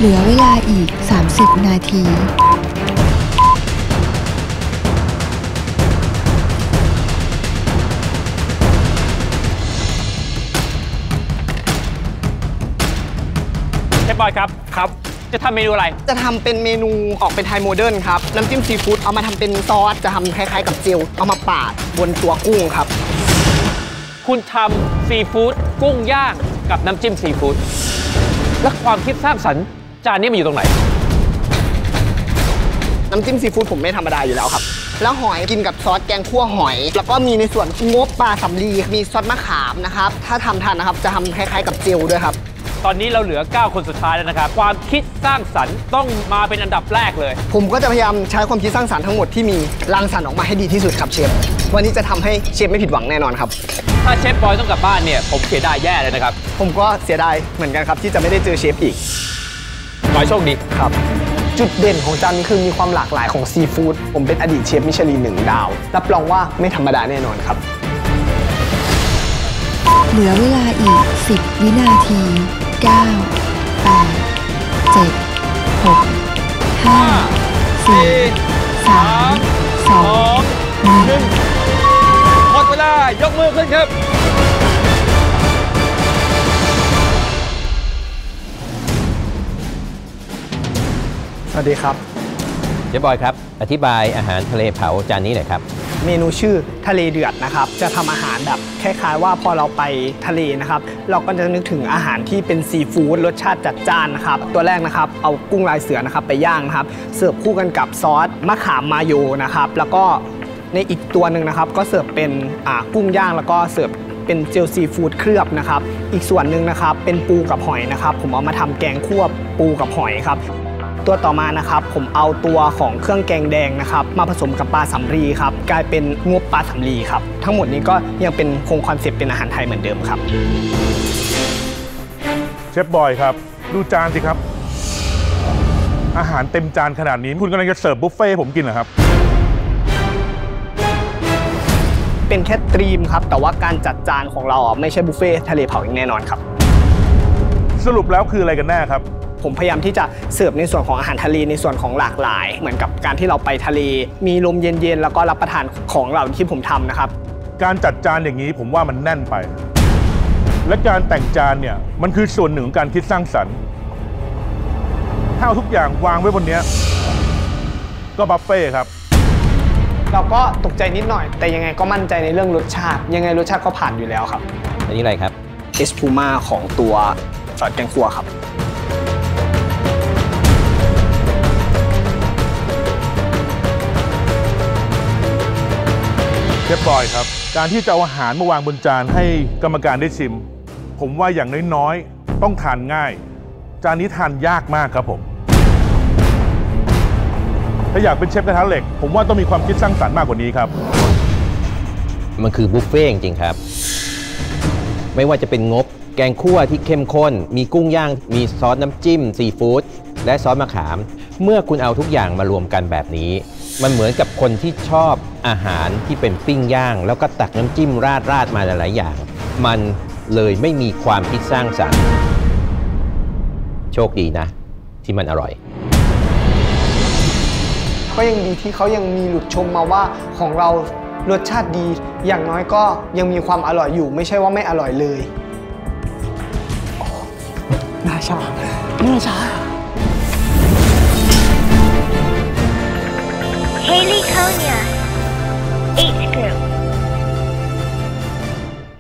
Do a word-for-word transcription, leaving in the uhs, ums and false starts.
เหลือเวลาอีกสามสิบนาทีเชฟบอยครับครับจะทำเมนูอะไรจะทำเป็นเมนูออกเป็นไทยโมเดิร์นครับน้ำจิ้มซีฟู้ดเอามาทำเป็นซอสจะทำคล้ายๆกับเจลเอามาปาดบนตัวกุ้งครับคุณทำซีฟู้ดกุ้งย่างกับน้ำจิ้มซีฟู้ดและความคิดสร้างสรรค์จานนี้มันอยู่ตรงไหนน้ำจิ้มซีฟู้ดผมไม่ธรรมดาอยู่แล้วครับแล้วหอยกินกับซอสแกงคั่วหอยแล้วก็มีในส่วนงบปลาสำลีมีซอสมะขามนะครับถ้าทำทันนะครับจะทำคล้ายๆกับเจลด้วยครับตอนนี้เราเหลือเก้าคนสุดท้ายแล้วนะครับความคิดสร้างสรรค์ต้องมาเป็นอันดับแรกเลยผมก็จะพยายามใช้ความคิดสร้างสรรค์ทั้งหมดที่มีรังสรรค์ออกมาให้ดีที่สุดครับเชฟวันนี้จะทำให้เชฟไม่ผิดหวังแน่นอนครับถ้าเชฟบอยต้องกลับบ้านเนี่ยผมเสียดายแย่เลยนะครับผมก็เสียดายเหมือนกันครับที่จะไม่ได้เจอเชฟอีกขอให้โชคดีครับจุดเด่นของจานนี้คือมีความหลากหลายของซีฟู้ดผมเป็นอดีตเชฟมิชลินหนึ่งดาวรับรองว่าไม่ธรรมดาแน่นอนครับเหลือเวลาอีกสิบวินาทีเก้า แปด เจ็ด หก ห้า สี่ สาม สอง หนึ่งหมดเวลายกมือขึ้นครับสวัสดีครับเชฟบอยครับอธิบายอาหารทะเลเผาจานนี้หน่อยครับเมนูชื่อทะเลเดือดนะครับจะทำอาหารแบบคล้ายๆว่าพอเราไปทะเลนะครับเราก็จะนึกถึงอาหารที่เป็นซีฟู้ดรสชาติจัดจ้านนะครับตัวแรกนะครับเอากุ้งลายเสือนะครับไปย่างนะครับเสิร์ฟคู่กันกับซอสมะขามมาโยนะครับแล้วก็ในอีกตัวหนึ่งนะครับก็เสิร์ฟเป็นกุ้งย่างแล้วก็เสิร์ฟเป็นเจลซีฟู้ดเคลือบนะครับอีกส่วนหนึ่งนะครับเป็นปูกับหอยนะครับผมเอามาทำแกงคั่วปูกับหอยครับตัวต่อมานะครับผมเอาตัวของเครื่องแกงแดงนะครับมาผสมกับปลาสำลีครับกลายเป็นงบปลาสำลีครับทั้งหมดนี้ก็ยังเป็นคงคอนเซ็ปต์เป็นอาหารไทยเหมือนเดิมครับเชฟบอยครับดูจานสิครับอาหารเต็มจานขนาดนี้คุณกำลังจะเสิร์ฟบุฟเฟ่ให้ผมกินเหรอครับเป็นแค่ตรีมครับแต่ว่าการจัดจานของเราไม่ใช่บุฟเฟ่ทะเลเผาอย่างแน่นอนครับสรุปแล้วคืออะไรกันแน่ครับผมพยายามที่จะเสิร์ฟในส่วนของอาหารทะเลในส่วนของหลากหลายเหมือนกับการที่เราไปทะเลมีลมเย็นๆแล้วก็รับประทานของเหล่าที่ผมทำนะครับการจัดจานอย่างนี้ผมว่ามันแน่นไปและการแต่งจานเนี่ยมันคือส่วนหนึ่งของการคิดสร้างสรรค์ถ้าเอาทุกอย่างวางไว้บนนี้ก็บุฟเฟ่ครับเราก็ตกใจนิดหน่อยแต่ยังไงก็มั่นใจในเรื่องรสชาติยังไงรสชาติก็ผ่านอยู่แล้วครับอันนี้อะไรครับเอสพูม่าของตัวซอสแกงคั่วครับเชฟบอยครับการที่จะเอาอาหารมาวางบนจานให้กรรมการได้ชิมผมว่าอย่างน้อยๆต้องทานง่ายจานนี้ทานยากมากครับผมถ้าอยากเป็นเชฟกระทะเหล็กผมว่าต้องมีความคิดสร้างสรรค์มากกว่านี้ครับมันคือบุฟเฟ่จริงๆครับไม่ว่าจะเป็นงบแกงคั่วที่เข้มข้นมีกุ้งย่างมีซอสน้ำจิ้มซีฟู้ดและซอสมะขามเมื่อคุณเอาทุกอย่างมารวมกันแบบนี้มันเหมือนกับคนที่ชอบอาหารที่เป็นปิ้งย่างแล้วก็ตักน้ำจิ้มราดราดมาหลายๆอย่างมันเลยไม่มีความคิดสร้างสรรค์โชคดีนะที่มันอร่อยก็ยังดีที่เขายังมีหลุดชมมาว่าของเรารสชาติดีอย่างน้อยก็ยังมีความอร่อยอยู่ไม่ใช่ว่าไม่อร่อยเลยน่าชาน่าชา